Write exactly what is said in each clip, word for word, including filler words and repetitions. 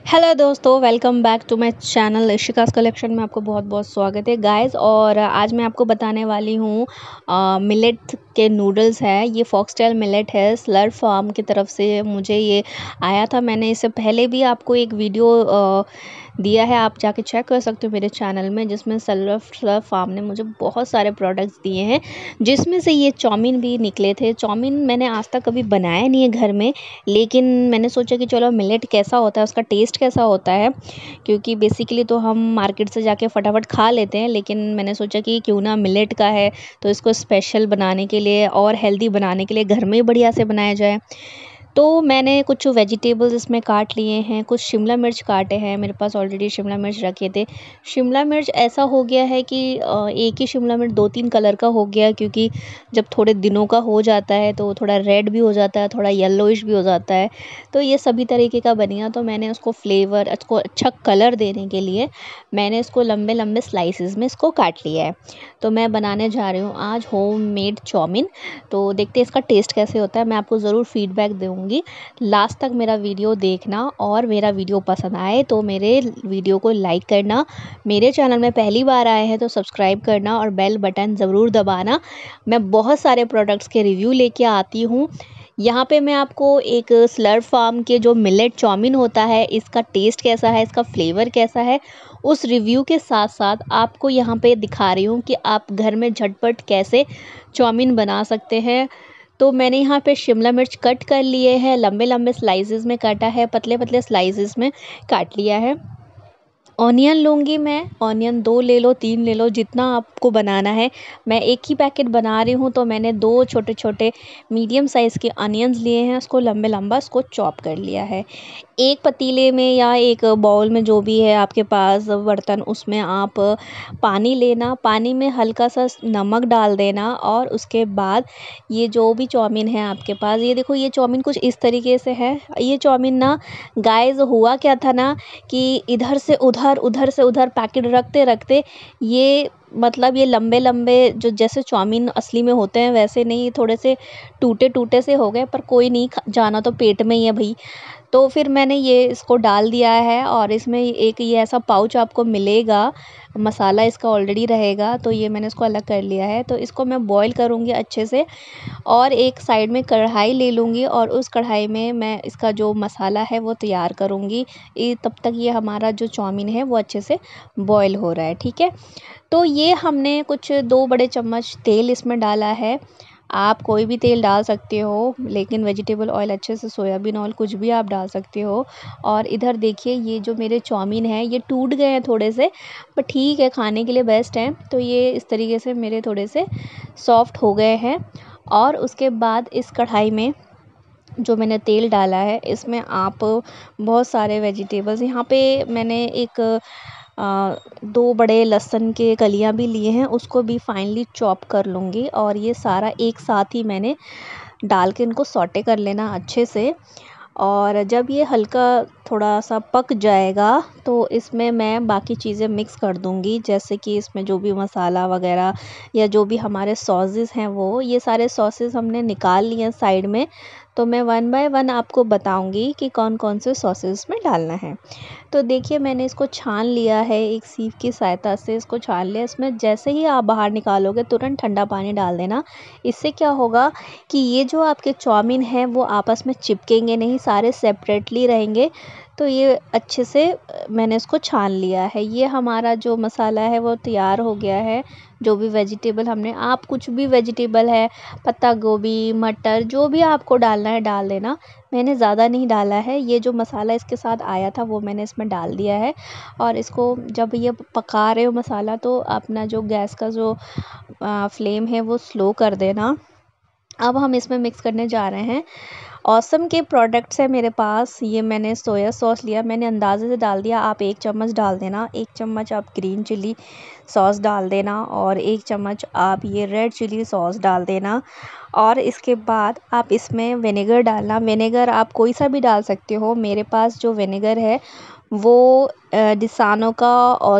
Hello दोस्तों, welcome back to my channel Ishika's collection में आपको बहुत बहुत स्वागत है गाइस। और आज मैं आपको बताने वाली हूँ मिलेट के नूडल्स है। ये फॉक्सटेल मिलेट है, स्लर्प फार्म की तरफ से मुझे ये आया था। मैंने इससे पहले भी आपको एक वीडियो आ, दिया है, आप जाके चेक कर सकते हो मेरे चैनल में, जिसमें स्लर्प स्लर्प फार्म ने मुझे बहुत सारे प्रोडक्ट्स दिए हैं, जिसमें से ये चाउमीन भी निकले थे। चाउमीन मैंने आज तक कभी बनाया नहीं है घर में, लेकिन मैंने सोचा कि चलो मिलेट कैसा होता है, उसका टेस्ट कैसा होता है, क्योंकि बेसिकली तो हम मार्केट से जाके फटाफट खा लेते हैं, लेकिन मैंने सोचा कि क्यों ना मिलेट का है तो इसको स्पेशल बनाने के लिए और हेल्दी बनाने के लिए घर में ही बढ़िया से बनाया जाए। तो मैंने कुछ वेजिटेबल्स इसमें काट लिए हैं, कुछ शिमला मिर्च काटे हैं, मेरे पास ऑलरेडी शिमला मिर्च रखे थे। शिमला मिर्च ऐसा हो गया है कि अ, एक ही शिमला मिर्च दो तीन कलर का हो गया, क्योंकि जब थोड़े दिनों का हो जाता है तो थोड़ा रेड भी हो जाता है, थोड़ा येलोइश भी हो जाता है। तो ये सभी तरीके का बनिया, तो मैंने उसको फ्लेवर, उसको अच्छा कलर देने के लिए मैंने इसको लंबे लंबे स्लाइसेस में इसको काट लिया है। तो मैं बनाने जा रही हूँ आज होम मेड चाउमीन। तो देखते हैं इसका टेस्ट कैसे होता है, मैं आपको ज़रूर फीडबैक दूँगी। लास्ट तक मेरा वीडियो देखना, और मेरा वीडियो पसंद आए तो मेरे वीडियो को लाइक करना, मेरे चैनल में पहली बार आए हैं तो सब्सक्राइब करना और बेल बटन ज़रूर दबाना। मैं बहुत सारे प्रोडक्ट्स के रिव्यू लेके आती हूँ। यहाँ पे मैं आपको एक स्लर्प फार्म के जो मिलेट चाउमीन होता है, इसका टेस्ट कैसा है, इसका फ्लेवर कैसा है, उस रिव्यू के साथ साथ आपको यहाँ पे दिखा रही हूँ कि आप घर में झटपट कैसे चाउमीन बना सकते हैं। तो मैंने यहाँ पे शिमला मिर्च कट कर लिए हैं, लंबे लंबे स्लाइसेस में काटा है, पतले पतले स्लाइसेस में काट लिया है। ऑनियन लूँगी मैं, ऑनियन दो ले लो, तीन ले लो, जितना आपको बनाना है। मैं एक ही पैकेट बना रही हूँ, तो मैंने दो छोटे छोटे मीडियम साइज़ के अनियंस लिए हैं, उसको लंबे लंबा उसको चॉप कर लिया है। एक पतीले में या एक बाउल में, जो भी है आपके पास बर्तन, उसमें आप पानी लेना, पानी में हल्का सा नमक डाल देना, और उसके बाद ये जो भी चाउमीन है आपके पास, ये देखो ये चाउमीन कुछ इस तरीके से है। ये चाउमीन ना गाइस, हुआ क्या था ना कि इधर से उधर, उधर से उधर पैकेट रखते रखते ये, मतलब ये लंबे लंबे जो जैसे चाउमीन असली में होते हैं वैसे नहीं, थोड़े से टूटे टूटे से हो गए, पर कोई नहीं, जाना तो पेट में ही है भाई। तो फिर मैंने ये इसको डाल दिया है, और इसमें एक ये ऐसा पाउच आपको मिलेगा, मसाला इसका ऑलरेडी रहेगा, तो ये मैंने इसको अलग कर लिया है। तो इसको मैं बॉईल करूँगी अच्छे से, और एक साइड में कढ़ाई ले लूँगी, और उस कढ़ाई में मैं इसका जो मसाला है वो तैयार करूँगी। ये तब तक ये हमारा जो चाउमीन है वो अच्छे से बॉईल हो रहा है, ठीक है। तो ये हमने कुछ दो बड़े चम्मच तेल इसमें डाला है। आप कोई भी तेल डाल सकते हो, लेकिन वेजिटेबल ऑयल अच्छे से, सोयाबीन ऑयल, कुछ भी आप डाल सकते हो। और इधर देखिए, ये जो मेरे चाउमीन है ये टूट गए हैं थोड़े से, पर ठीक है, खाने के लिए बेस्ट हैं। तो ये इस तरीके से मेरे थोड़े से सॉफ्ट हो गए हैं। और उसके बाद इस कढ़ाई में जो मैंने तेल डाला है, इसमें आप बहुत सारे वेजिटेबल्स, यहाँ पे मैंने एक आ, दो बड़े लहसुन के कलियाँ भी लिए हैं, उसको भी फाइनली चॉप कर लूँगी, और ये सारा एक साथ ही मैंने डाल के इनको सौटे कर लेना अच्छे से। और जब ये हल्का थोड़ा सा पक जाएगा तो इसमें मैं बाकी चीज़ें मिक्स कर दूंगी, जैसे कि इसमें जो भी मसाला वगैरह या जो भी हमारे सॉसेस हैं, वो ये सारे सॉसेस हमने निकाल लिए साइड में। तो मैं वन बाय वन आपको बताऊंगी कि कौन कौन से सॉसेस में डालना है। तो देखिए, मैंने इसको छान लिया है, एक सीव की सहायता से इसको छान लिया। इसमें जैसे ही आप बाहर निकालोगे तुरंत ठंडा पानी डाल देना। इससे क्या होगा कि ये जो आपके चाउमीन है वो आपस में चिपकेंगे नहीं, सारे सेपरेटली रहेंगे। तो ये अच्छे से मैंने इसको छान लिया है। ये हमारा जो मसाला है वो तैयार हो गया है। जो भी वेजिटेबल हमने, आप कुछ भी वेजिटेबल है, पत्ता गोभी, मटर, जो भी आपको डालना है डाल देना। मैंने ज़्यादा नहीं डाला है, ये जो मसाला इसके साथ आया था वो मैंने इसमें डाल दिया है। और इसको जब ये पका रहे हो मसाला, तो अपना जो गैस का जो फ्लेम है वो स्लो कर देना। अब हम इसमें मिक्स करने जा रहे हैं, ऑसम के प्रोडक्ट्स है मेरे पास। ये मैंने सोया सॉस लिया, मैंने अंदाजे से डाल दिया, आप एक चम्मच डाल देना। एक चम्मच आप ग्रीन चिली सॉस डाल देना, और एक चम्मच आप ये रेड चिली सॉस डाल देना। और इसके बाद आप इसमें विनेगर डालना। विनेगर आप कोई सा भी डाल सकते हो, मेरे पास जो विनेगर है वो डिसानो का और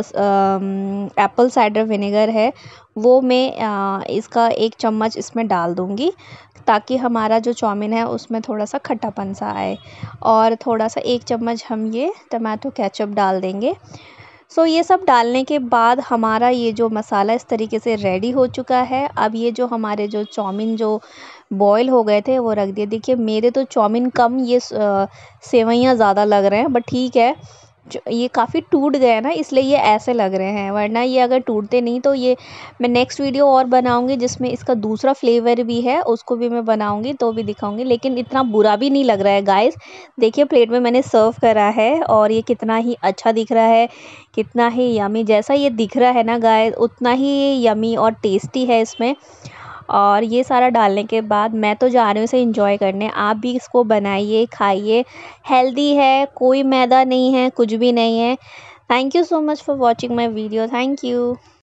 एप्पल साइडर विनेगर है, वो मैं आ, इसका एक चम्मच इसमें डाल दूँगी, ताकि हमारा जो चाउमीन है उसमें थोड़ा सा खट्टापन सा आए। और थोड़ा सा एक चम्मच हम ये टमाटो केचप डाल देंगे। सो so, ये सब डालने के बाद हमारा ये जो मसाला इस तरीके से रेडी हो चुका है। अब ये जो हमारे जो चाउमीन जो बॉईल हो गए थे वो रख दिए। देखिए मेरे तो चाउमीन कम, ये सेवइयाँ ज़्यादा लग रहे हैं, बट ठीक है, ये काफ़ी टूट गए ना इसलिए ये ऐसे लग रहे हैं, वरना ये अगर टूटते नहीं तो ये मैं नेक्स्ट वीडियो और बनाऊंगी जिसमें इसका दूसरा फ्लेवर भी है, उसको भी मैं बनाऊंगी तो भी दिखाऊंगी। लेकिन इतना बुरा भी नहीं लग रहा है गाइस। देखिए प्लेट में मैंने सर्व करा है और ये कितना ही अच्छा दिख रहा है, कितना ही यमी। जैसा ये दिख रहा है ना गाइस उतना ही यमी और टेस्टी है इसमें। और ये सारा डालने के बाद मैं तो जा रही हूँ इसे एंजॉय करने। आप भी इसको बनाइए, खाइए, हेल्दी है, कोई मैदा नहीं है, कुछ भी नहीं है। Thank you so much for watching my video. Thank you.